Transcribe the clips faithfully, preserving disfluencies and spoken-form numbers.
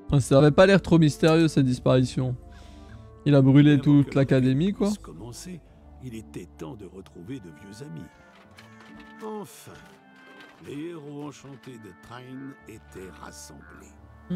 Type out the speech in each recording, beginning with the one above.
Ça avait pas l'air trop mystérieux cette disparition. Il a brûlé toute l'académie quoi. Commencer, il était temps de retrouver de vieux amis. Enfin, les héros enchantés de Trine étaient rassemblés.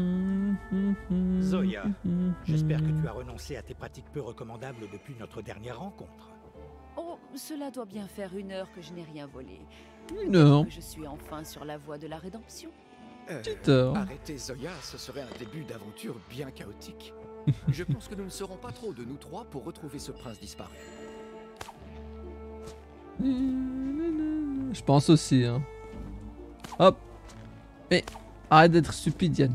Zoya, j'espère que tu as renoncé à tes pratiques peu recommandables depuis notre dernière rencontre. Oh, cela doit bien faire une heure que je n'ai rien volé. Une heure. Je suis enfin sur la voie de la rédemption. Euh, Petite heure. Arrêtez Zoya, ce serait un début d'aventure bien chaotique. Je pense que nous ne serons pas trop de nous trois pour retrouver ce prince disparu. Je pense aussi hein. Hop. Mais arrête d'être stupide Yann.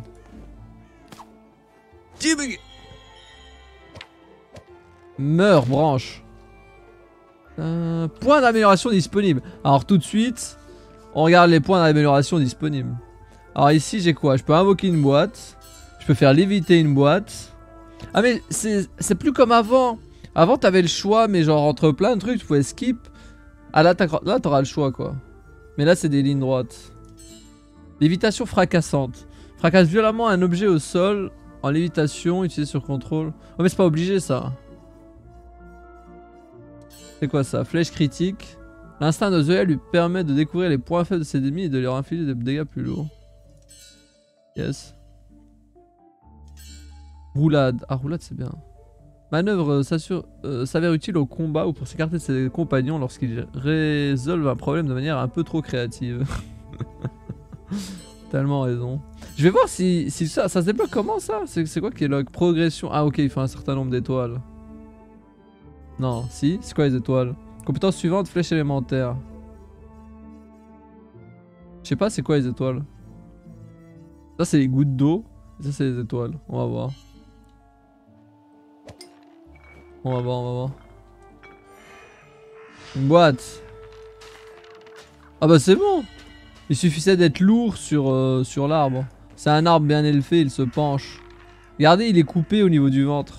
Meurs branche. Euh, point d'amélioration disponible. Alors tout de suite, on regarde les points d'amélioration disponibles. Alors ici j'ai quoi? Je peux invoquer une boîte. Je peux faire léviter une boîte. Ah mais c'est plus comme avant. Avant t'avais le choix mais genre entre plein de trucs tu pouvais skip. Ah là t'auras le choix quoi. Mais là c'est des lignes droites. Lévitation fracassante. Fracasse violemment un objet au sol en lévitation utilisé sur contrôle. Oh mais c'est pas obligé ça. C'est quoi ça? Flèche critique. L'instinct de Zoya lui permet de découvrir les points faibles de ses ennemis et de leur infliger des dégâts plus lourds. Yes. Roulade. Ah roulade c'est bien. Manœuvre euh, s'avère utile au combat ou pour s'écarter de ses compagnons lorsqu'ils résolvent un problème de manière un peu trop créative. Tellement raison. Je vais voir si, si ça, ça se débloque comment ça? C'est quoi qui est log? Progression. Ah ok il faut un certain nombre d'étoiles. Non, si, c'est quoi les étoiles? Compétence suivante, flèche élémentaire. Je sais pas c'est quoi les étoiles. Ça c'est les gouttes d'eau. Ça c'est les étoiles, on va voir. On va voir, on va voir. Une boîte. Ah bah c'est bon. Il suffisait d'être lourd sur, euh, sur l'arbre. C'est un arbre bien élevé, il se penche. Regardez, il est coupé au niveau du ventre.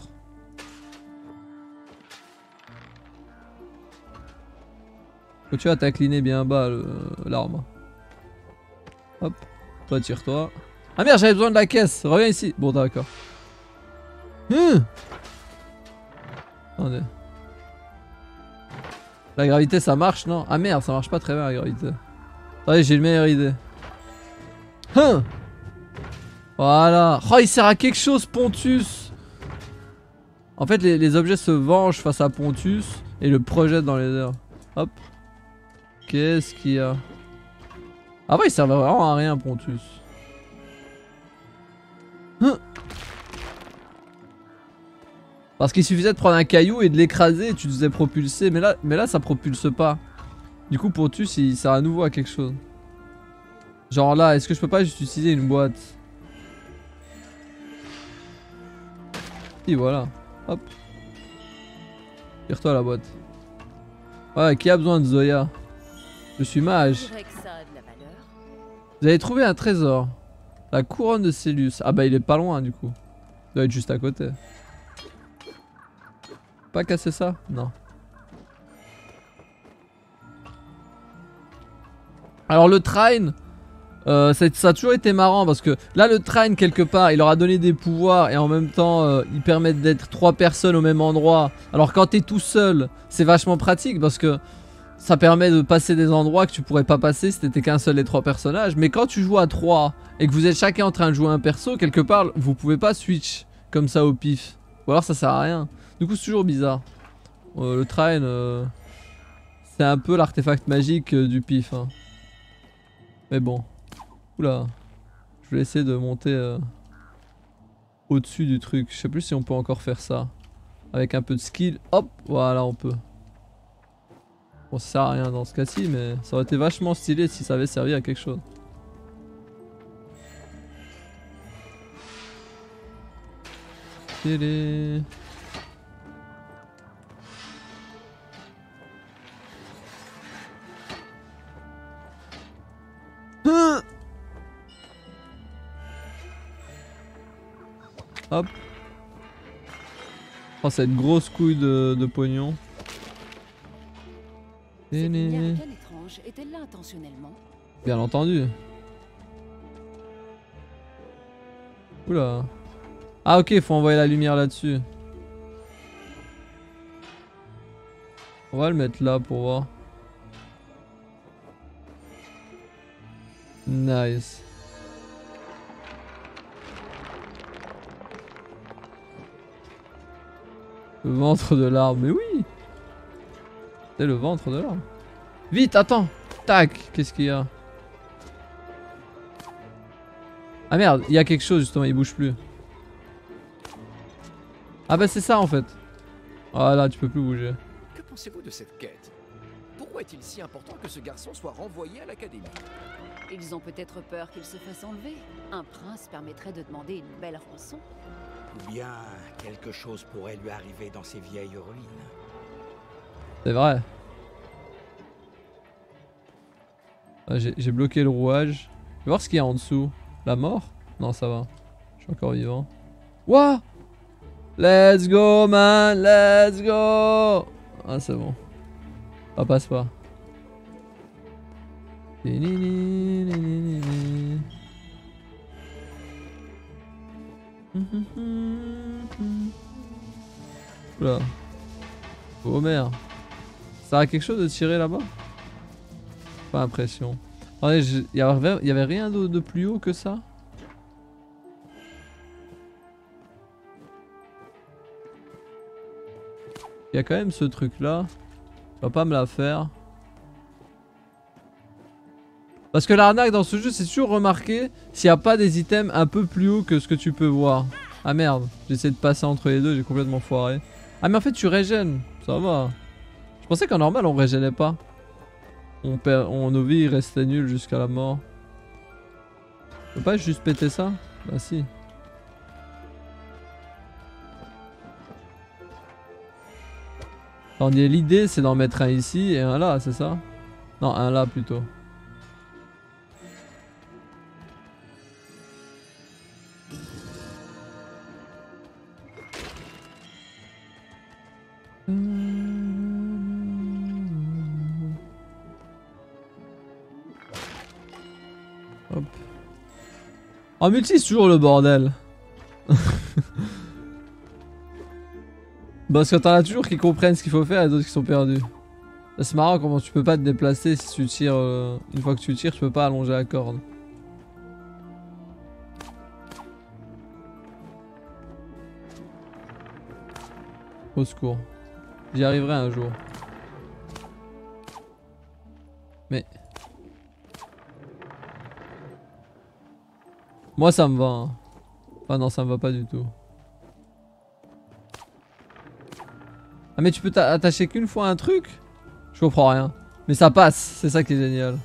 Faut tu vas t'incliner bien bas l'arbre. Hop. Toi tire-toi. Ah merde j'avais besoin de la caisse. Reviens ici. Bon d'accord. Hum. Attendez. La gravité ça marche non? Ah merde ça marche pas très bien la gravité. Attendez j'ai une meilleure idée. Hum. Voilà. Oh il sert à quelque chose Pontus. En fait les, les objets se vengent face à Pontus et le projettent dans les airs. Hop. Qu'est-ce qu'il y a? Ah ouais il servait vraiment à rien Pontus. Hum. Parce qu'il suffisait de prendre un caillou et de l'écraser et tu te faisais propulser. Mais là, mais là ça propulse pas. Du coup Pontus il sert à nouveau à quelque chose. Genre là est-ce que je peux pas juste utiliser une boîte? Et voilà. Hop. Tire-toi la boîte. Ouais qui a besoin de Zoya? Je suis mage. Vous avez trouvé un trésor. La couronne de Célus. Ah bah il est pas loin du coup. Il doit être juste à côté. Pas casser ça? Non. Alors le train, euh, ça, ça a toujours été marrant parce que là le train quelque part il leur a donné des pouvoirs et en même temps euh, ils permettent d'être trois personnes au même endroit. Alors quand t'es tout seul c'est vachement pratique parce que ça permet de passer des endroits que tu pourrais pas passer si t'étais qu'un seul des trois personnages. Mais quand tu joues à trois et que vous êtes chacun en train de jouer un perso, quelque part vous pouvez pas switch comme ça au pif. Ou alors ça sert à rien. Du coup c'est toujours bizarre. Euh, le train euh, c'est un peu l'artefact magique euh, du pif hein. Mais bon. Oula. Je vais essayer de monter euh, au-dessus du truc. Je sais plus si on peut encore faire ça. Avec un peu de skill. Hop, voilà on peut. Bon ça sert à rien dans ce cas-ci mais ça aurait été vachement stylé si ça avait servi à quelque chose. Télé. Hop. Oh cette grosse couille de, de pognon. Cette lumière bien étrange, est-elle là intentionnellement? Bien entendu. Oula. Ah ok, faut envoyer la lumière là-dessus. On va le mettre là pour voir. Nice. Le ventre de l'arbre, mais oui. C'est le ventre de l'arbre. Vite, attends. Tac, qu'est-ce qu'il y a? Ah merde, il y a quelque chose justement, il bouge plus. Ah bah c'est ça en fait. Voilà, tu peux plus bouger. Que pensez-vous de cette quête? Pourquoi est-il si important que ce garçon soit renvoyé à l'académie? Ils ont peut-être peur qu'il se fasse enlever. Un prince permettrait de demander une belle rançon. Ou bien quelque chose pourrait lui arriver dans ces vieilles ruines. C'est vrai. Ah, J'ai bloqué le rouage. Je vais voir ce qu'il y a en dessous. La mort? Non, ça va. Je suis encore vivant. Wouah! Let's go, man! Let's go! Ah, c'est bon. Ça passe pas. Oula. Oh merde. Ça a quelque chose de tirer là-bas? Pas l'impression. Il y avait, y avait rien de, de plus haut que ça? Il y a quand même ce truc là. Je vais pas me la faire. Parce que l'arnaque dans ce jeu, c'est toujours remarqué s'il n'y a pas des items un peu plus haut que ce que tu peux voir. Ah merde, j'essaie de passer entre les deux, j'ai complètement foiré. Ah mais en fait tu régènes, ça va. Je pensais qu'en normal on régénait pas. On perd, on, nos vies restaient nulles jusqu'à la mort. On peut pas juste péter ça? Bah si. Attendez, l'idée c'est d'en mettre un ici et un là, c'est ça? Non, un là plutôt. Hop. En multi, c'est toujours le bordel. Parce que t'en as toujours qui comprennent ce qu'il faut faire et d'autres qui sont perdus. C'est marrant comment tu peux pas te déplacer si tu tires. Euh, une fois que tu tires, tu peux pas allonger la corde. Au secours. J'y arriverai un jour. Mais... Moi ça me va. Hein. Enfin non, ça me va pas du tout. Ah mais tu peux t'attacher qu'une fois à un truc? Je comprends rien. Mais ça passe, c'est ça qui est génial.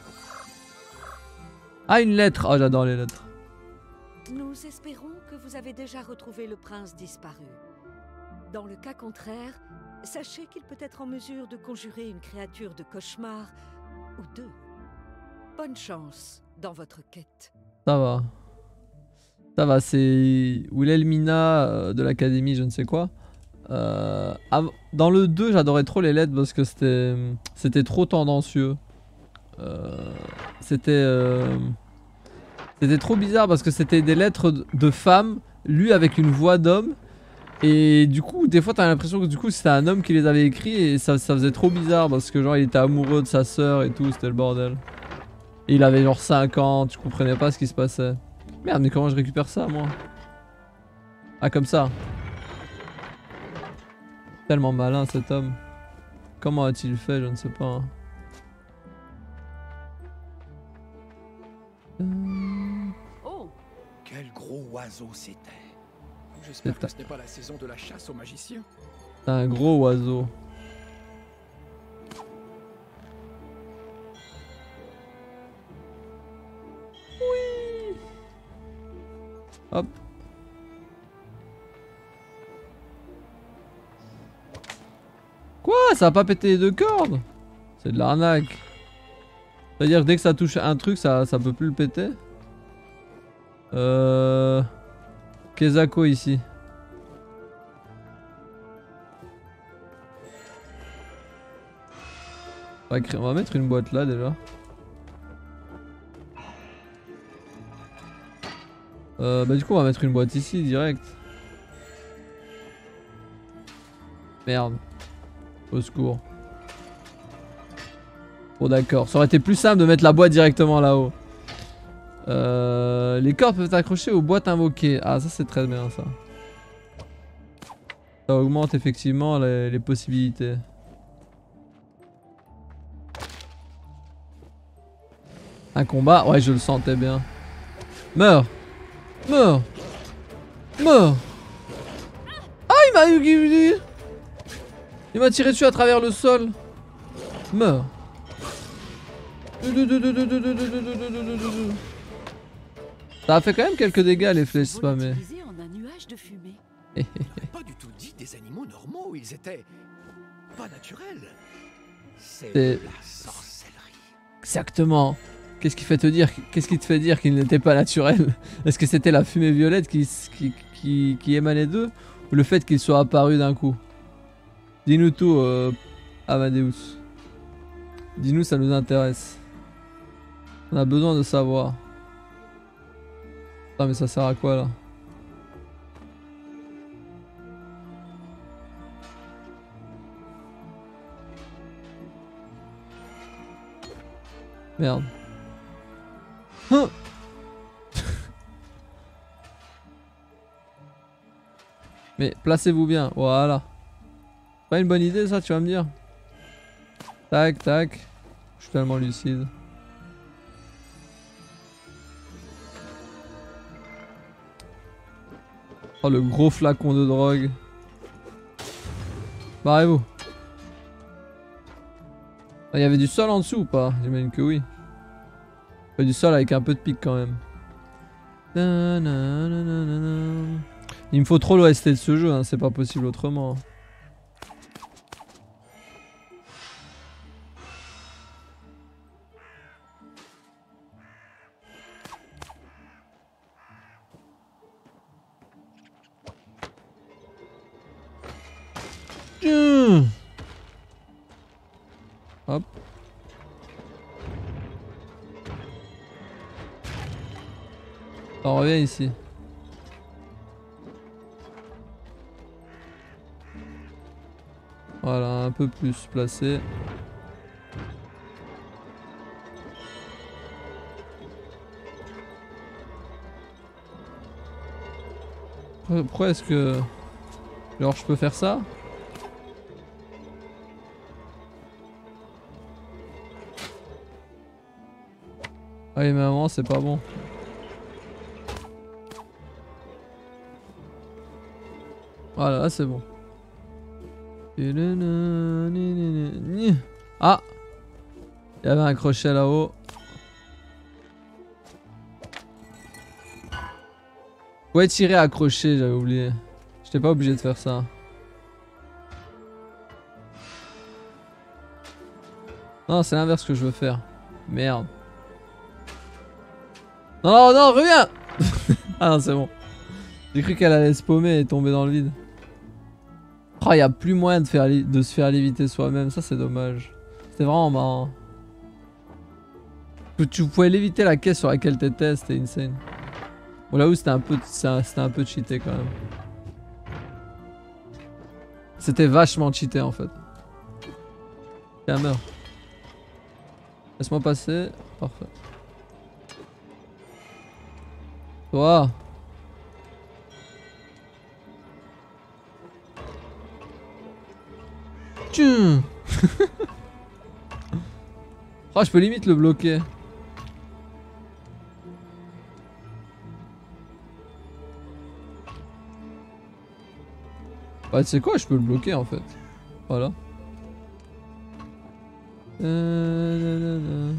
Ah une lettre. Oh j'adore les lettres. Nous espérons que vous avez déjà retrouvé le prince disparu. Dans le cas contraire, sachez qu'il peut être en mesure de conjurer une créature de cauchemar ou deux. Bonne chance dans votre quête. Ça va. Ça va, c'est Wilhelmina de l'académie, je ne sais quoi. Euh, dans le deux, j'adorais trop les lettres parce que c'était c'était trop tendancieux. Euh, c'était euh, c'était trop bizarre parce que c'était des lettres de femmes lues avec une voix d'homme. Et du coup, des fois, t'as l'impression que du coup, c'était un homme qui les avait écrits et ça, ça faisait trop bizarre parce que genre, il était amoureux de sa sœur et tout, c'était le bordel. Et il avait genre cinq ans, tu comprenais pas ce qui se passait. Merde, mais comment je récupère ça, moi? Ah, comme ça. Tellement malin, cet homme. Comment a-t-il fait? Je ne sais pas. Oh, quel gros oiseau c'était. J'espère que ce n'est pas la saison de la chasse aux magiciens. C'est un gros oiseau. Oui. Hop. Quoi? Ça a pas pété les deux cordes? C'est de l'arnaque. C'est-à-dire que dès que ça touche un truc, ça, ça peut plus le péter? Euh... Kezako ici. On va, créer, on va mettre une boîte là déjà. Euh, bah du coup on va mettre une boîte ici direct. Merde. Au secours. Bon d'accord, ça aurait été plus simple de mettre la boîte directement là-haut. Euh, les corps peuvent être accrochés aux boîtes invoquées. Ah ça c'est très bien ça. Ça augmente effectivement les, les possibilités. Un combat, ouais je le sentais bien. Meurs. Meurs. Meurs. Ah il m'a eu. Il m'a tiré dessus à travers le sol. Meurs. Ça a fait quand même quelques dégâts les flèches spammées. En un nuage de fumée. Pas du tout dit des animaux normaux, ils étaient pas naturels. C'est C'est- de la sorcellerie. Exactement. Qu'est-ce qui fait te dire, qu'est-ce qui te fait dire qu'il n'était pas naturel? Est-ce que c'était la fumée violette qui, qui, qui, qui émanait d'eux ou le fait qu'il soit apparu d'un coup? Dis-nous tout, euh, Amadeus. Dis-nous, ça nous intéresse. On a besoin de savoir. Ah mais ça sert à quoi là? Merde. Hein. Mais placez-vous bien, voilà. Pas une bonne idée ça, tu vas me dire. Tac, tac. Je suis tellement lucide. Oh le gros flacon de drogue. Barrez-vous. Il y avait du sol en dessous ou pas? J'imagine que oui. Il y a du sol avec un peu de pic quand même. Il me faut trop l'O S T de ce jeu, hein, c'est pas possible autrement. Tiens. Hop. On revient ici. Voilà, un peu plus placé. Pourquoi est-ce que... Alors je peux faire ça? Ah oui mais à un moment c'est pas bon. Voilà, là c'est bon. Ah! Il y avait un crochet là-haut. Ouais, tirer accroché, j'avais oublié. J'étais pas obligé de faire ça. Non, c'est l'inverse que je veux faire. Merde. Non, non, reviens! Ah non, c'est bon. J'ai cru qu'elle allait se paumer et tomber dans le vide. Oh, y a plus moyen de, faire de se faire léviter soi-même, ça c'est dommage. C'était vraiment marrant. Tu pouvais léviter la caisse sur laquelle t'étais, c'était insane. Bon là où c'était un peu c'était un peu cheaté quand même. C'était vachement cheaté en fait. Tiens, meurs. Laisse-moi passer. Parfait. Toi. Tiens. Oh, je peux limite le bloquer. Bah tu sais quoi, je peux le bloquer en fait. Voilà. Euh...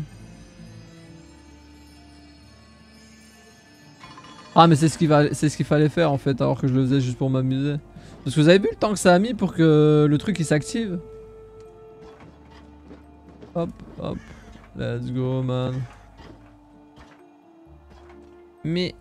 Ah mais c'est ce qu'il va... c'est ce qu'il fallait faire en fait, alors que je le faisais juste pour m'amuser. Parce que vous avez vu le temps que ça a mis pour que le truc il s'active? Hop, hop. Let's go man. Mais...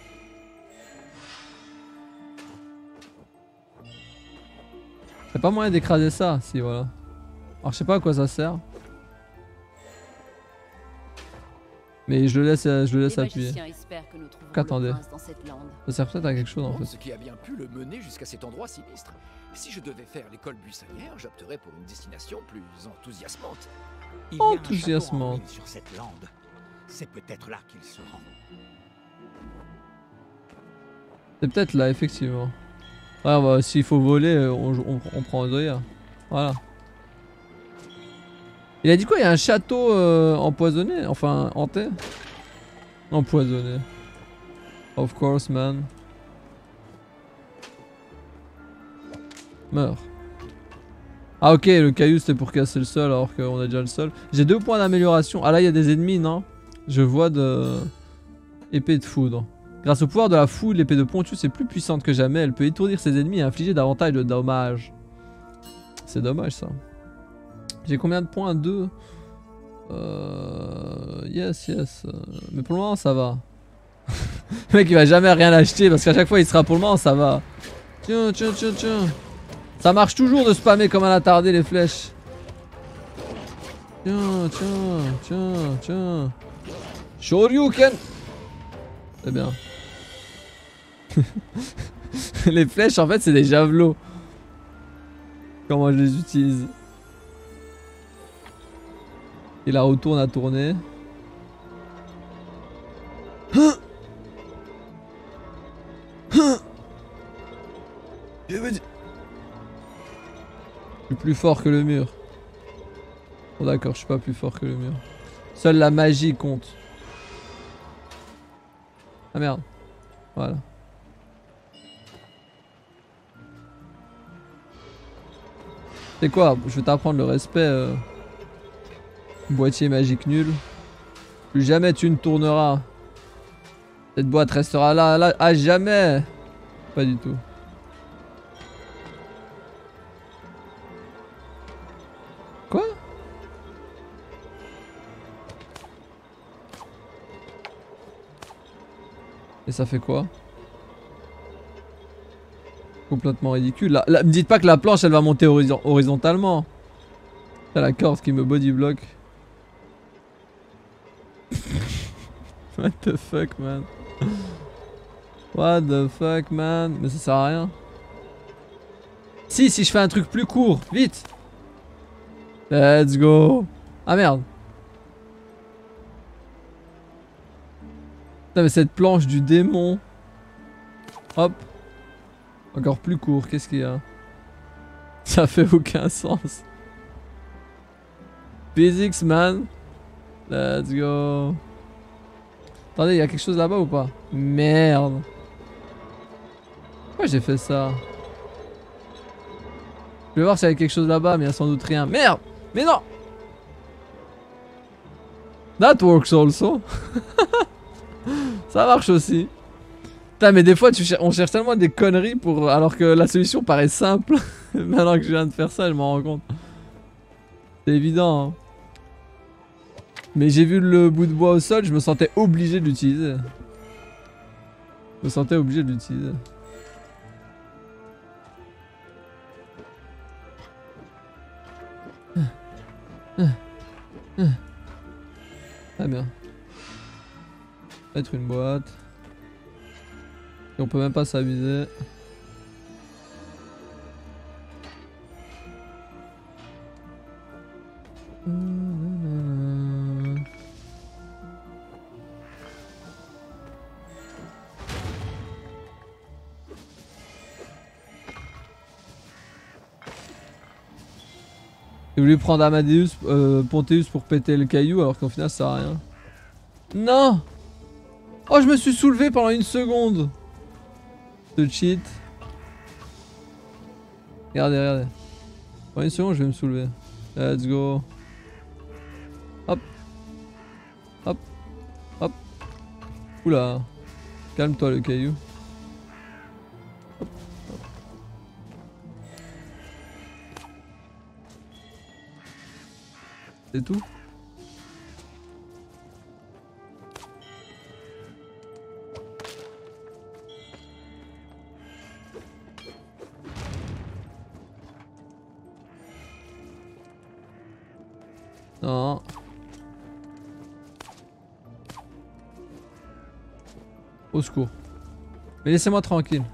Y'a pas moyen d'écraser ça? Si, voilà. Alors je sais pas à quoi ça sert. Mais je le laisse, je le laisse Les appuyer. magiciens espèrent que nous trouverons Qu'attendez. le prince dans cette lande. Ça sert peut-être à quelque chose en fait. Ce qui a bien pu le mener jusqu'à cet endroit sinistre. Si je devais faire l'école buissonnière, j'opterais pour une destination plus enthousiasmante. Il y a un château en Enthousiasmant. ruine sur cette lande. C'est peut-être là qu'il se rend. C'est peut-être là, effectivement. Ouais, bah, s'il faut voler, on, on, on prend un Zoya. Voilà. Il a dit quoi? Il y a un château euh, empoisonné? Enfin, hanté? Empoisonné. Of course, man. Meurs. Ah ok, le caillou c'était pour casser le sol alors qu'on a déjà le sol. J'ai deux points d'amélioration. Ah là, il y a des ennemis, non? Je vois de... Épée de foudre. Grâce au pouvoir de la foudre, l'épée de Pontius est plus puissante que jamais. Elle peut étourdir ses ennemis et infliger davantage de dommages. C'est dommage ça. J'ai combien de points? Deux. Euh... Yes, yes. Mais pour le moment, ça va. Le mec, il va jamais rien acheter parce qu'à chaque fois, il sera pour le moment, ça va. Tiens, tiens, tiens, tiens. Ça marche toujours de spammer comme un attardé les flèches. Tiens, tiens, tiens, tiens. Shoryuken. C'est bien. Les flèches, en fait, c'est des javelots. Comment je les utilise? Il la retourne à tourner. Je suis plus fort que le mur. Bon d'accord, je suis pas plus fort que le mur. Seule la magie compte. Ah merde. Voilà. C'est quoi? Je vais t'apprendre le respect. Euh... Boîtier magique nul. Plus jamais tu ne tourneras. Cette boîte restera là, là à jamais. Pas du tout. Quoi? Et ça fait quoi? Complètement ridicule. Là, là, me dites pas que la planche elle va monter horizon horizontalement. C'est la corde qui me bodyblock. What the fuck man? What the fuck man? Mais ça sert à rien. Si, si je fais un truc plus court, vite. Let's go. Ah merde. Putain mais cette planche du démon. Hop. Encore plus court, qu'est-ce qu'il y a? Ça fait aucun sens. Physics man. Let's go. Attendez, il y a quelque chose là-bas ou pas? Merde. Pourquoi j'ai fait ça? Je vais voir s'il y a quelque chose là-bas, mais il y a sans doute rien. Merde! Mais non! That works also. Ça marche aussi. Putain, mais des fois, tu cher on cherche tellement des conneries pour... alors que la solution paraît simple. Maintenant que je viens de faire ça, je m'en rends compte. C'est évident, hein. Mais j'ai vu le bout de bois au sol, je me sentais obligé de l'utiliser. Je me sentais obligé de l'utiliser. Très bien. Mettre une boîte. Et on peut même pas s'amuser. J'ai voulu prendre Amadeus, euh, Ponteus pour péter le caillou alors qu'au final ça sert à rien. Non! Oh, je me suis soulevé pendant une seconde! Ce cheat. Regardez, regardez. Pendant une seconde, je vais me soulever. Let's go. Hop. Hop. Hop. Oula. Calme-toi le caillou. Hop. Hop. C'est tout? Non. Au secours. Mais laissez-moi tranquille.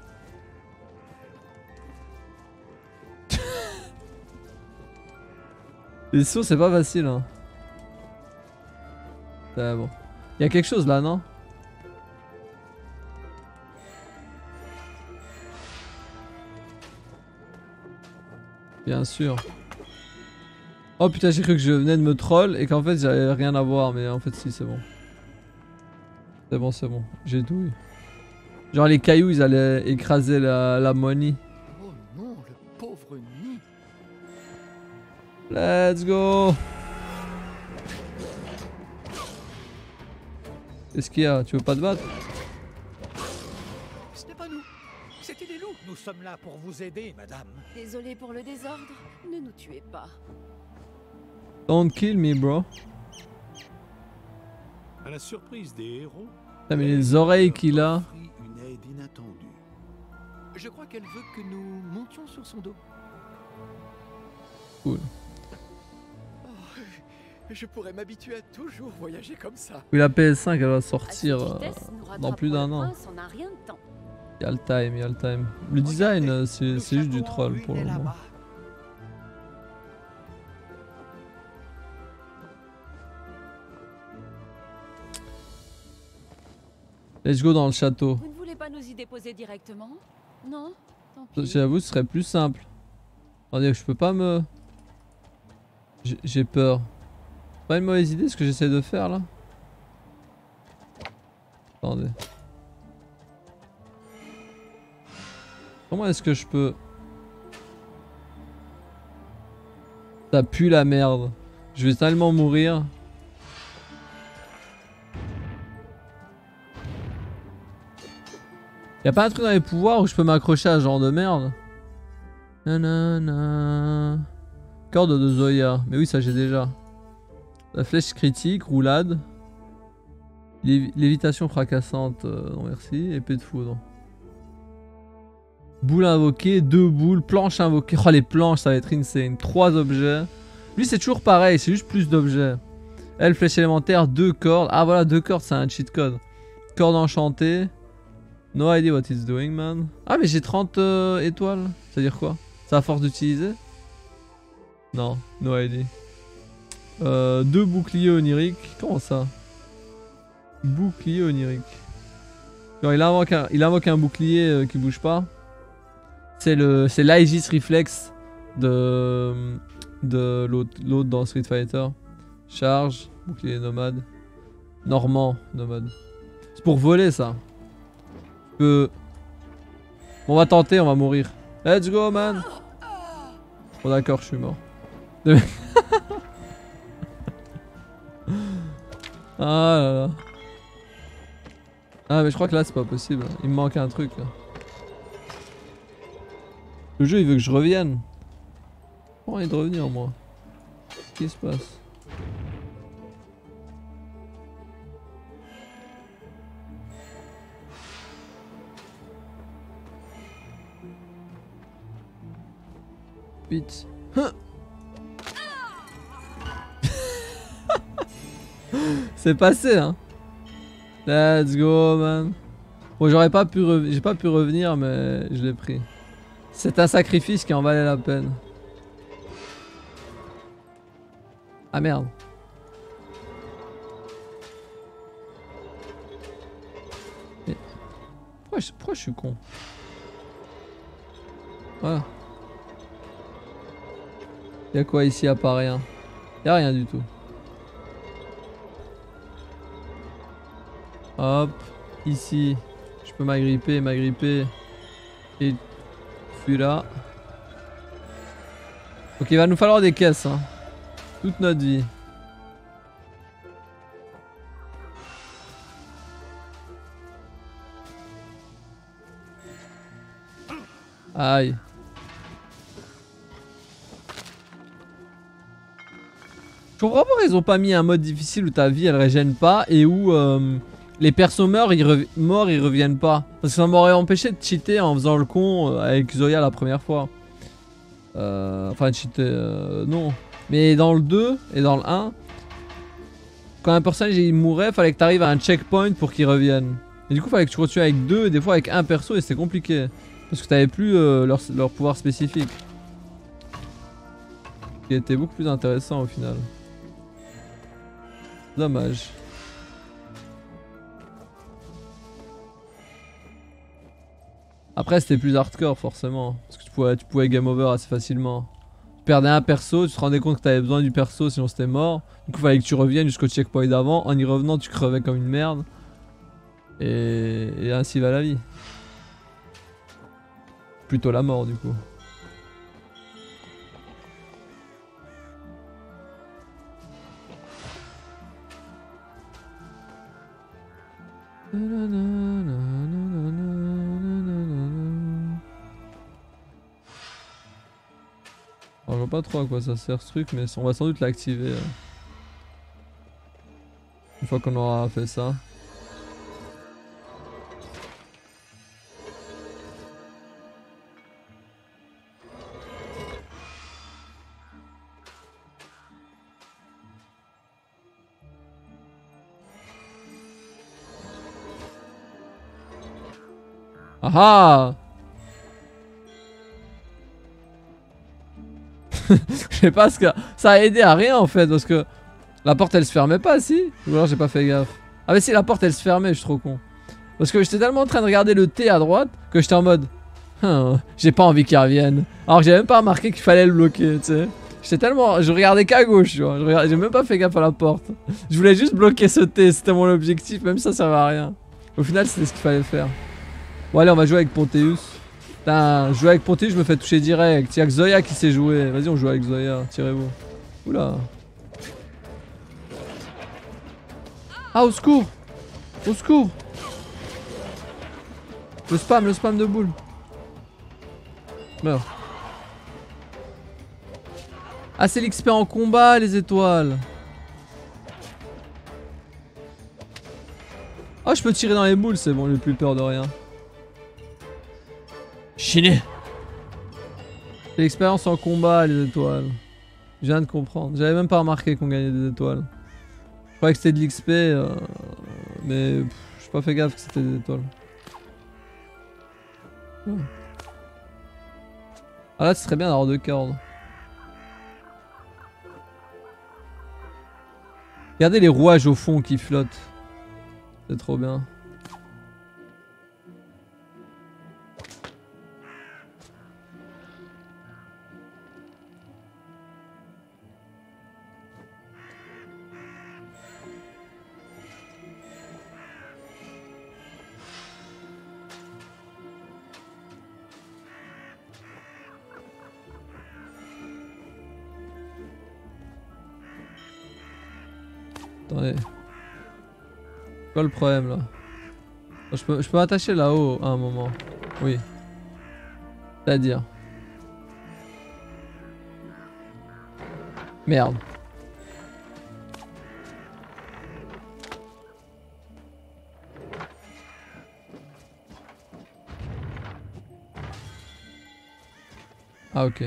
Les sauts c'est pas facile hein. C'est bon. Il y a quelque chose là non? Bien sûr. Oh putain j'ai cru que je venais de me troll et qu'en fait j'avais rien à voir mais en fait si c'est bon. C'est bon c'est bon, j'ai douille. Genre les cailloux ils allaient écraser la, la money. Oh non, le pauvre nid. Let's go. Qu'est-ce qu'il y a? Tu veux pas te battre? Ce n'est pas nous. C'était des loups. Nous sommes là pour vous aider, madame. Désolé pour le désordre. Ne nous tuez pas. Don't kill me bro. À la surprise des héros, Ah, mais les oreilles qu'il a. offrit une aide inattendue. Je crois qu'elle veut que nous montions sur son dos. Cool. Oh, je pourrais m'habituer à toujours voyager comme ça. Oui la P S cinq elle va À sortir cette euh, vitesse, nous dans plus d'un rattraperons le an. prince en un rien de temps. Y'a le time, y'a le time. Le design euh, c'est Le c'est juste du château en troll ruine pour le est moment. là-bas. Let's go dans le château. Vous ne voulez pas nous y déposer directement? Non? Tant pis. J'avoue ce serait plus simple. Attendez je peux pas me... J'ai- J'ai peur. Pas une mauvaise idée ce que j'essaie de faire là. Attendez. Comment est-ce que je peux... Ça pue la merde. Je vais tellement mourir. Y'a pas un truc dans les pouvoirs où je peux m'accrocher à ce genre de merde? Nanana. Corde de Zoya. Mais oui ça j'ai déjà. La flèche critique, roulade. Lévi- Lévitation fracassante, euh, non merci. Épée de foudre. Boule invoquée, deux boules, planche invoquée. Oh les planches ça va être insane. Trois objets. Lui c'est toujours pareil, c'est juste plus d'objets. Elle, flèche élémentaire, deux cordes. Ah voilà, deux cordes c'est un cheat code. Corde enchantée. No idea what it's doing man. Ah mais j'ai trente euh, étoiles. Ça veut dire quoi? C'est à force d'utiliser? Non, no idea. Euh, deux boucliers oniriques. Comment ça? Bouclier onirique. Genre il invoque un, il invoque un bouclier euh, qui bouge pas. C'est le, c'est l'Aegis Reflex de, de l'autre, l'autre dans Street Fighter. Charge, bouclier nomade. Normand, nomade. C'est pour voler ça. Je peux... Bon, on va tenter, on va mourir. Let's go man. Bon d'accord, je suis mort. Ah là là. Ah mais je crois que là c'est pas possible. Il me manque un truc là. Le jeu il veut que je revienne. J'ai pas envie de revenir moi. Qu'est-ce qui se passe? Vite. C'est passé hein. Let's go man. Bon j'aurais pas pu revenir, j'ai pas pu revenir mais je l'ai pris. C'est un sacrifice qui en valait la peine. Ah merde. Mais... Pourquoi, je... Pourquoi je suis con? Voilà. Y'a quoi ici à part rien? Y'a rien du tout. Hop, ici, je peux m'agripper, m'agripper. Et puis là. Ok, il va nous falloir des caisses, hein. Toute notre vie. Aïe. Je comprends pas pourquoi ils ont pas mis un mode difficile où ta vie elle régène pas et où euh, les persos meurent, ils, rev morts, ils reviennent pas. Parce que ça m'aurait empêché de cheater en faisant le con euh, avec Zoya la première fois. Euh, enfin cheater, euh, non. Mais dans le deux et dans le un, quand un personnage il mourait, fallait que t'arrives à un checkpoint pour qu'il revienne. Et du coup fallait que tu continues avec deux et des fois avec un perso et c'était compliqué. Parce que t'avais plus euh, leur, leur pouvoir spécifique. Qui était beaucoup plus intéressant au final. Dommage. Après c'était plus hardcore forcément. Parce que tu pouvais, tu pouvais game over assez facilement. Tu perdais un perso, tu te rendais compte que t'avais besoin du perso sinon c'était mort. Du coup fallait que tu reviennes jusqu'au checkpoint d'avant. En y revenant tu crevais comme une merde. Et, et ainsi va la vie. Plutôt la mort du coup. Alors, je vois pas trop à quoi ça sert ce truc, mais on va sans doute l'activer. Euh, une fois qu'on aura fait ça. Ah ah. Je sais pas ce que... Ça a aidé à rien en fait parce que... La porte elle se fermait pas si? Ou alors j'ai pas fait gaffe. Ah mais si la porte elle se fermait, je suis trop con. Parce que j'étais tellement en train de regarder le T à droite que j'étais en mode... Hum, j'ai pas envie qu'il revienne. Alors que j'avais même pas remarqué qu'il fallait le bloquer, tu sais. J'étais tellement... Je regardais qu'à gauche, tu vois. Regardais... J'ai même pas fait gaffe à la porte. Je voulais juste bloquer ce T, c'était mon objectif, même ça servait à rien. Au final c'était ce qu'il fallait faire. Bon allez on va jouer avec Ponteus. Putain, jouer avec Ponteus je me fais toucher direct. Y'a que Zoya qui sait jouer. Vas-y on joue avec Zoya, tirez-vous. Oula. Ah au secours. Au secours. Le spam, le spam de boule. Meurs. Ah c'est l'X P en combat les étoiles. Ah oh, je peux tirer dans les boules c'est bon, j'ai plus peur de rien. Chiné. C'est l'expérience en combat les étoiles. Je viens de comprendre. J'avais même pas remarqué qu'on gagnait des étoiles. Je croyais que c'était de l'X P euh, mais j'ai pas fait gaffe que c'était des étoiles. Hmm. Ah là ce serait bien d'avoir deux cordes. Regardez les rouages au fond qui flottent. C'est trop bien. Attendez. Quoi le problème là? Je peux, je peux m'attacher là-haut à un moment. Oui. C'est-à-dire. Merde. Ah ok.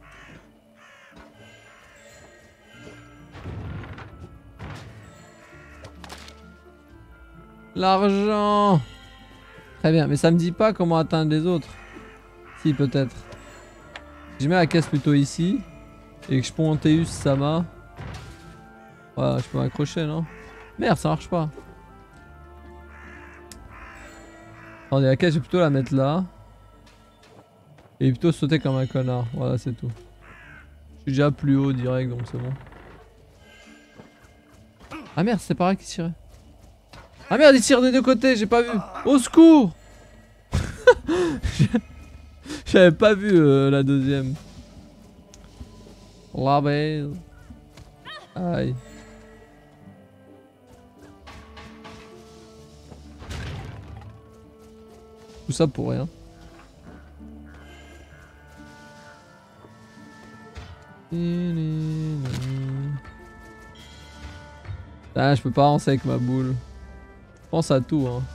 L'argent. Très bien, mais ça me dit pas comment atteindre les autres. Si, peut-être. Si je mets la caisse plutôt ici et que je prends Ponteus Sama. Voilà, je peux m'accrocher, non? Merde, ça marche pas. Attendez, la caisse, je vais plutôt la mettre là. Et plutôt sauter comme un connard. Voilà, c'est tout. Je suis déjà plus haut direct, donc c'est bon. Ah merde, c'est par là qu'il tirait. Ah merde, il tire des deux côtés, j'ai pas vu. Au secours. J'avais pas vu euh, la deuxième. La belle. Aïe. Tout ça pour rien. Ah, je peux pas avancer avec ma boule. Je pense à tout, hein.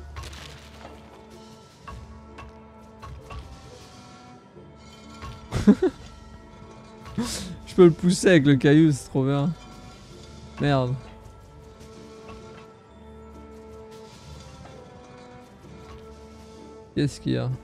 Je peux le pousser avec le caillou, c'est trop bien. Merde. Qu'est-ce qu'il y a?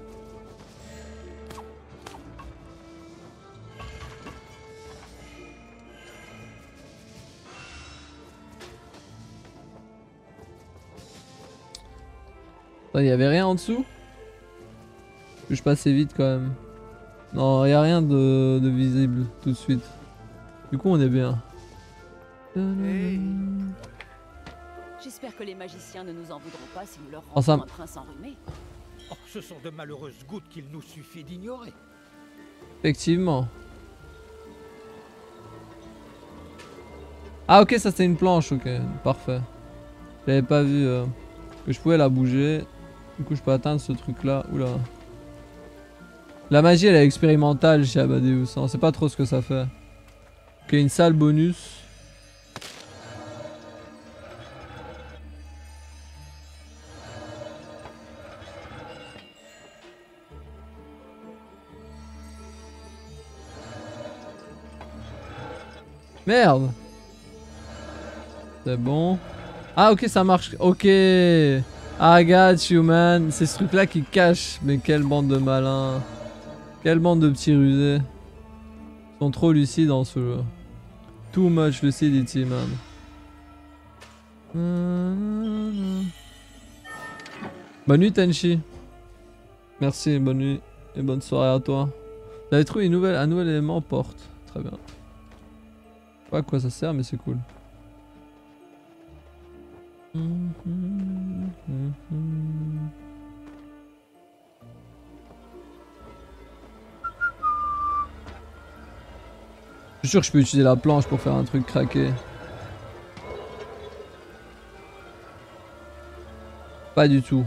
Il y avait rien en dessous? Je passais vite quand même. Non, il y a rien de, de visible tout de suite. Du coup, on est bien. Hey. J'espère que les magiciens ne nous en voudront pas si nous leur Oh, ça rendons un prince enrhumé. Oh, ce sont de malheureuses gouttes qu'il nous suffit d'ignorer. Effectivement. Ah ok, ça c'était une planche, ok, parfait. J'avais pas vu euh, que je pouvais la bouger. Du coup je peux atteindre ce truc là. Oula. La magie elle est expérimentale chez Amadeus, on sait pas trop ce que ça fait. Ok, une salle bonus. Merde. C'est bon. Ah ok ça marche. Ok. I got you man. C'est ce truc là qui cache. Mais quelle bande de malins. Quelle bande de petits rusés. Ils sont trop lucides dans ce jeu. Too much lucidity man. Bonne nuit Tenchi. Merci, bonne nuit et bonne soirée à toi. Vous avez trouvé une nouvelle, un nouvel élément porte. Très bien. Je sais pas à quoi ça sert mais c'est cool. Je suis sûr que je peux utiliser la planche pour faire un truc craqué. Pas du tout.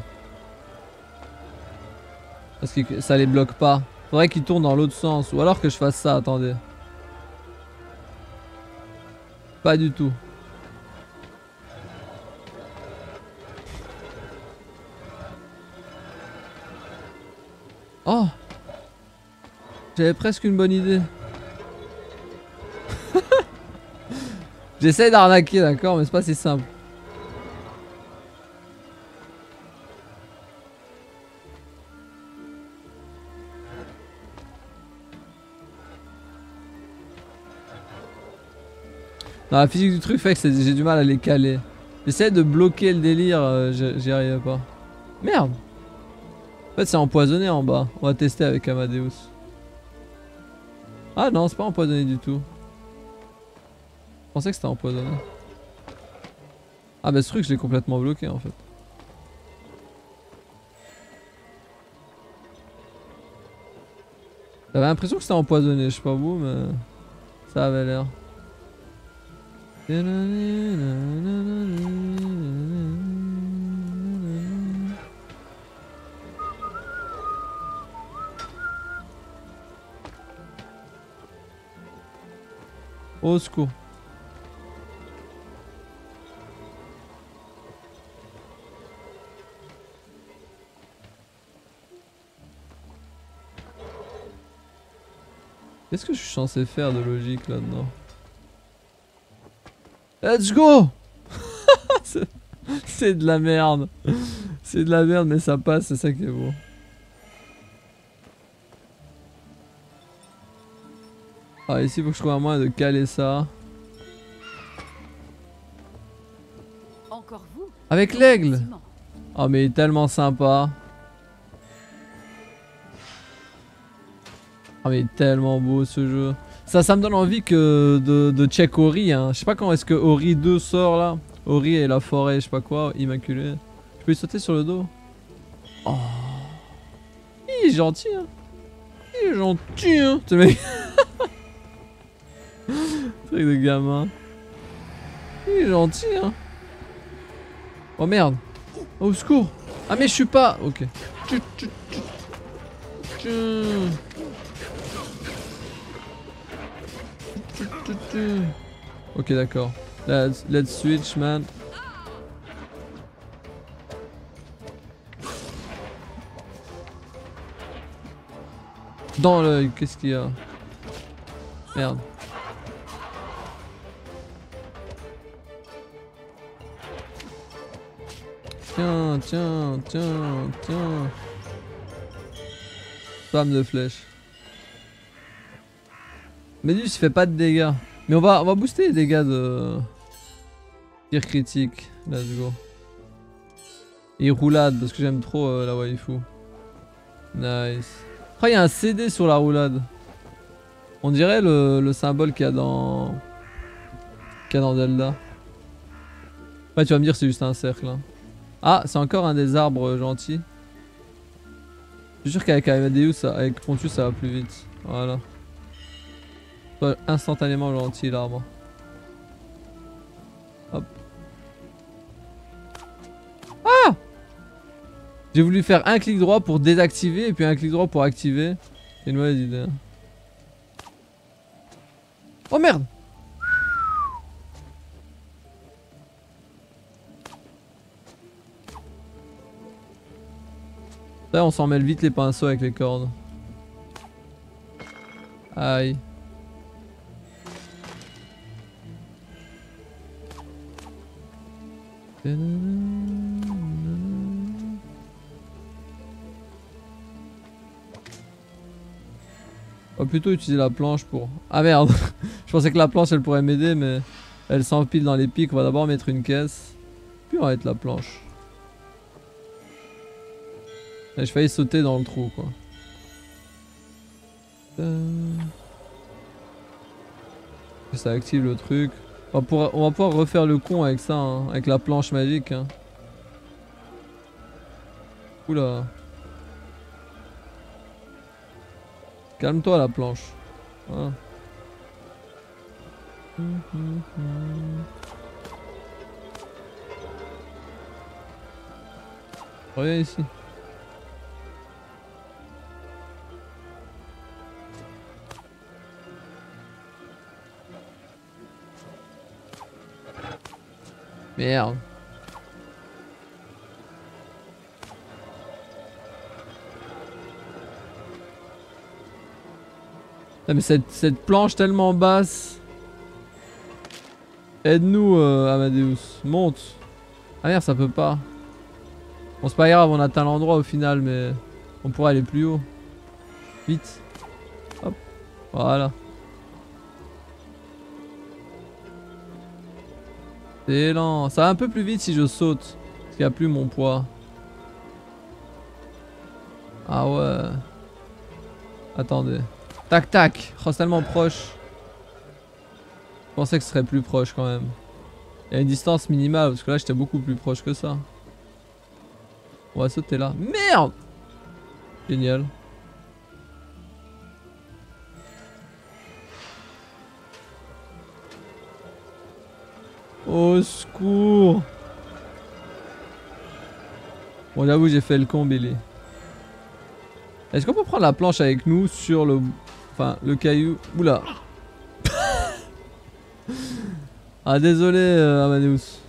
Parce que ça les bloque pas. Faudrait qu'ils tournent dans l'autre sens. Ou alors que je fasse ça, attendez. Pas du tout. Oh! J'avais presque une bonne idée. J'essaie d'arnaquer, d'accord, mais c'est pas si simple. Non, la physique du truc fait que j'ai du mal à les caler. J'essaie de bloquer le délire, euh, j'y arrive pas. Merde! En fait, c'est empoisonné en bas. On va tester avec Amadeus. Ah non, c'est pas empoisonné du tout. Je pensais que c'était empoisonné. Ah bah ce truc je l'ai complètement bloqué en fait. J'avais l'impression que c'était empoisonné, je sais pas vous mais ça avait l'air. Au secours. Qu'est-ce que je suis censé faire de logique là-dedans? Let's go. C'est de la merde. C'est de la merde mais ça passe, c'est ça qui est beau. Ah ici il faut que je trouve un moyen de caler ça. Encore vous? Avec l'aigle. Oh mais il est tellement sympa. Oh mais il est tellement beau ce jeu. Ça, ça me donne envie que de, de check Ori hein. Je sais pas quand est-ce que Ori deux sort là. Ori et la forêt, je sais pas quoi, immaculée. Je peux lui sauter sur le dos. Oh. Il est gentil hein. Il est gentil hein. Ce mec. Truc de gamin. Il est gentil hein. Oh merde. Oh, au secours. Ah mais je suis pas. Ok. Tchou, tchou, tchou. Tchou. Tchou, tchou, tchou. Ok d'accord. Let's, let's switch man. Dans l'œil, qu'est-ce qu'il y a? Merde. Tiens, tiens, tiens, tiens. Spam de flèche. Médus il fait pas de dégâts. Mais on va, on va booster les dégâts de... tir critique. Let's go. Et roulade parce que j'aime trop euh, la waifu. Nice. Oh il y a un C D sur la roulade. On dirait le, le symbole qu'il y a dans... qu'il y a dans Zelda. Ouais tu vas me dire c'est juste un cercle hein. Ah c'est encore un des arbres euh, gentils. Je suis sûr qu'avec Amadeus, avec Pontus ça va plus vite. Voilà. Soit instantanément gentil l'arbre. Hop. Ah! J'ai voulu faire un clic droit pour désactiver et puis un clic droit pour activer. C'est une mauvaise idée. Oh merde! Là on s'en mêle vite les pinceaux avec les cordes. Aïe. On va plutôt utiliser la planche pour... Ah merde. Je pensais que la planche elle pourrait m'aider mais elle s'empile dans les pics. On va d'abord mettre une caisse. Puis on va mettre la planche. J'ai failli sauter dans le trou quoi. Euh... Ça active le truc. On va, pouvoir, on va pouvoir refaire le con avec ça, hein, avec la planche magique. Hein. Oula. Calme-toi la planche. Voilà. Reviens ici. Merde. Ah mais cette, cette planche tellement basse. Aide-nous euh, Amadeus. Monte. Ah merde ça peut pas. Bon c'est pas grave on atteint l'endroit au final mais on pourrait aller plus haut. Vite. Hop. Voilà. C'est lent. Ça va un peu plus vite si je saute. Parce qu'il n'y a plus mon poids. Ah ouais. Attendez. Tac tac. Oh, c'est tellement proche. Je pensais que ce serait plus proche quand même. Il y a une distance minimale parce que là j'étais beaucoup plus proche que ça. On va sauter là. Merde. Génial. Au secours. Bon j'avoue j'ai fait le con Billy. Est-ce qu'on peut prendre la planche avec nous sur le... Enfin le caillou... Oula. Ah désolé euh, Amadeus.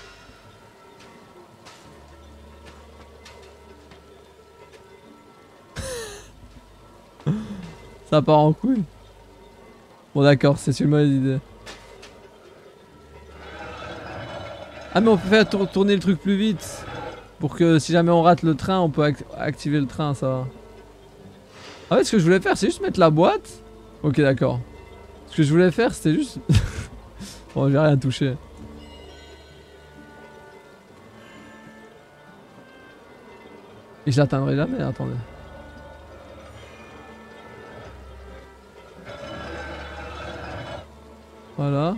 Ça part en couille. Bon d'accord c'est une mauvaise idée. Ah mais on peut faire tour tourner le truc plus vite. Pour que si jamais on rate le train on peut act activer le train ça va. En fait ce que je voulais faire c'est juste mettre la boîte. Ok d'accord. Ce que je voulais faire c'était juste... Bon j'ai rien touché. Et je l'atteindrai jamais, attendez. Voilà.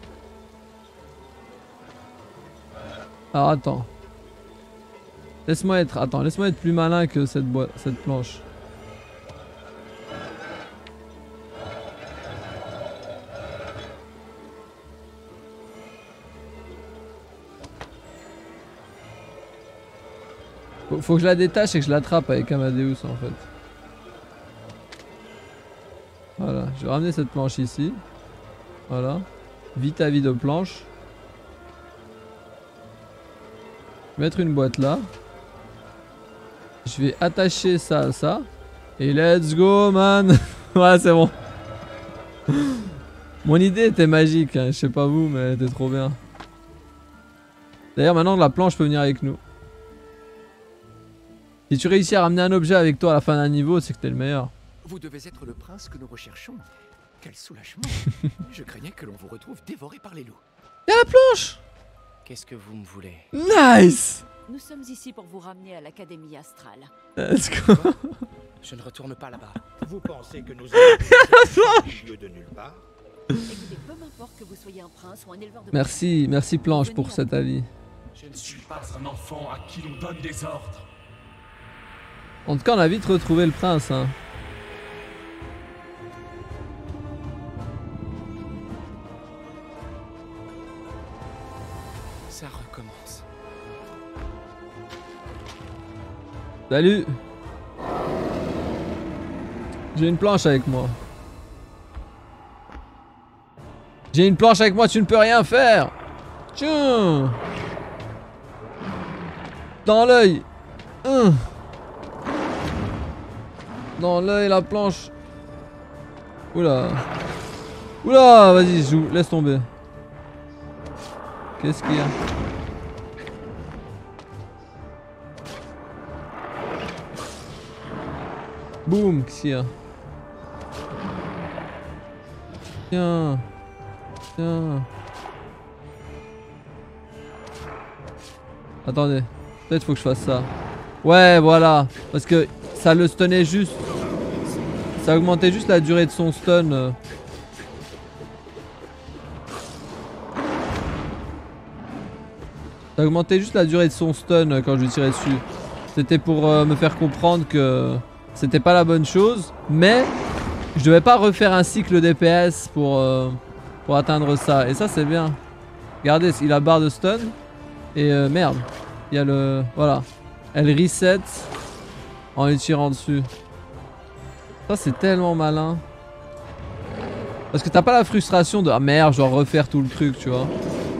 Alors attends. Laisse-moi être... Attends, laisse-moi être plus malin que cette boîte, cette planche. Faut, faut que je la détache et que je l'attrape avec Amadeus en fait. Voilà, je vais ramener cette planche ici. Voilà. Vite à vie de planche. Je vais mettre une boîte là. Je vais attacher ça à ça. Et let's go man. Ouais c'est bon. Mon idée était magique, hein. Je sais pas vous mais elle était trop bien. D'ailleurs maintenant la planche peut venir avec nous. Si tu réussis à ramener un objet avec toi à la fin d'un niveau, c'est que t'es le meilleur. Vous devez être le prince que nous recherchons. Quel soulagement. Je craignais que l'on vous retrouve dévoré par les loups. Y'a la planche. Qu'est-ce que vous me voulez? Nice. Nous sommes ici pour vous ramener à l'Académie Astrale. Let's go. Je ne retourne pas là-bas. Vous pensez que nous avons au milieu de nulle part? Écoutez, peu m'importe que vous soyez un prince ou un éleveur de... Merci, merci Planche pour cet avis. Je ne suis pas un enfant à qui l'on donne des ordres. En tout cas, on a vite retrouvé le prince. Hein. Ça recommence. Salut. J'ai une planche avec moi. J'ai une planche avec moi, tu ne peux rien faire. Tiens. Dans l'œil. Hum. Dans l'œil, la planche. Oula. Oula, vas-y, joue, laisse tomber. Qu'est-ce qu'il y a? Boum, qu'est-ce qu'il y a? Tiens. Tiens. Attendez. Peut-être faut que je fasse ça. Ouais, voilà. Parce que ça le stunnait juste. Ça augmentait juste la durée de son stun. Ça augmentait juste la durée de son stun quand je lui tirais dessus. C'était pour euh, me faire comprendre que c'était pas la bonne chose. Mais je devais pas refaire un cycle D P S pour, euh, pour atteindre ça. Et ça c'est bien. Regardez, il a barre de stun. Et euh, merde. Il y a le... Voilà. Elle reset en lui tirant dessus. Ça c'est tellement malin. Parce que t'as pas la frustration de... Ah merde, je dois refaire tout le truc, tu vois.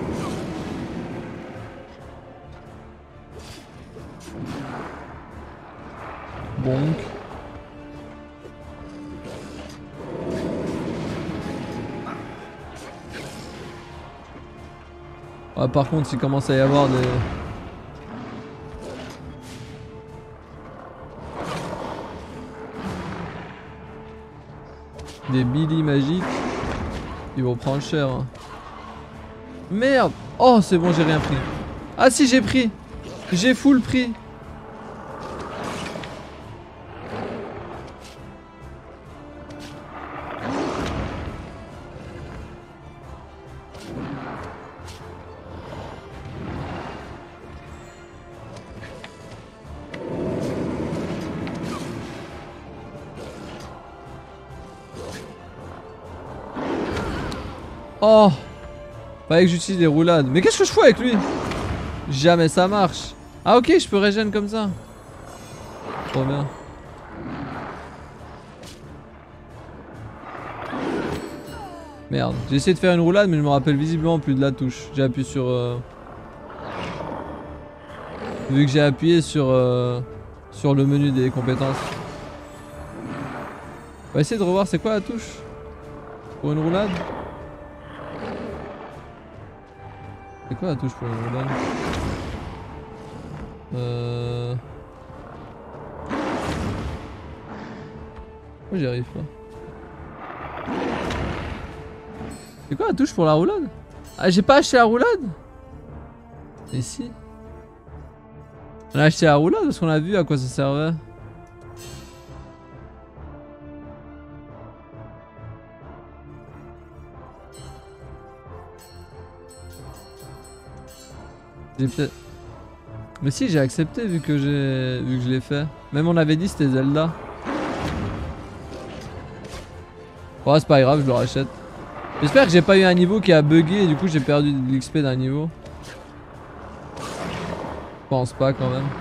Bonk. Ouais, par contre, il commence à y avoir des... Des Billy magiques. Ils vont prendre cher. Hein. Merde. Oh, c'est bon, j'ai rien pris. Ah si, j'ai pris. J'ai full pris. Oh, fallait que j'utilise les roulades. Mais qu'est-ce que je fous avec lui? Jamais ça marche. Ah ok, je peux régénérer comme ça. Trop bien. Merde, j'ai essayé de faire une roulade mais je me rappelle visiblement plus de la touche. J'ai appuyé sur... Euh... Vu que j'ai appuyé sur... Euh... Sur le menu des compétences. On va essayer de revoir c'est quoi la touche pour une roulade. C'est quoi la touche pour une roulade? Euh... Pourquoi j'y arrive pas? C'est quoi la touche pour la roulade? Ah, j'ai pas acheté la roulade? Mais si. On a acheté la roulade parce qu'on a vu à quoi ça servait. J'ai peut-être... Mais si, j'ai accepté vu que j'ai vu que je l'ai fait. Même on avait dit c'était Zelda. Oh, c'est pas grave, je le rachète. J'espère que j'ai pas eu un niveau qui a bugué et du coup j'ai perdu de l'X P d'un niveau. Je pense pas quand même.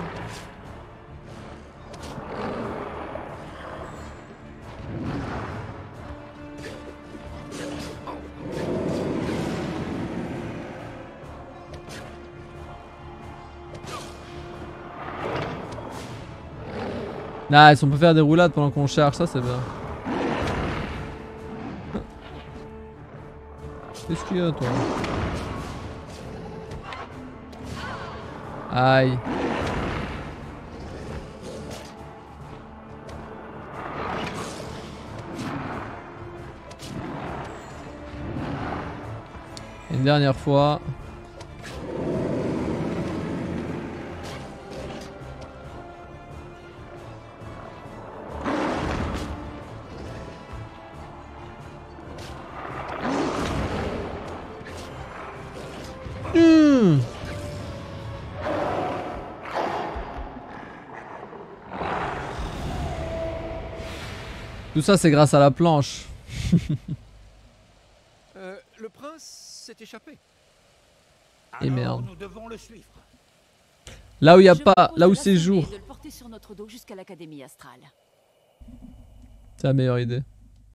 Nice, on peut faire des roulades pendant qu'on charge, ça c'est bien. Qu'est-ce qu'il y a toi? Aïe. Une dernière fois. Mmh. Tout ça c'est grâce à la planche. Euh, le prince s'est échappé. Et merde. Nous devons le suivre. Là où il y a Je pas, propose là où de c'est l'assommer jour. et de le porter sur notre dos jusqu'à l'Académie astrale. C'est la meilleure idée.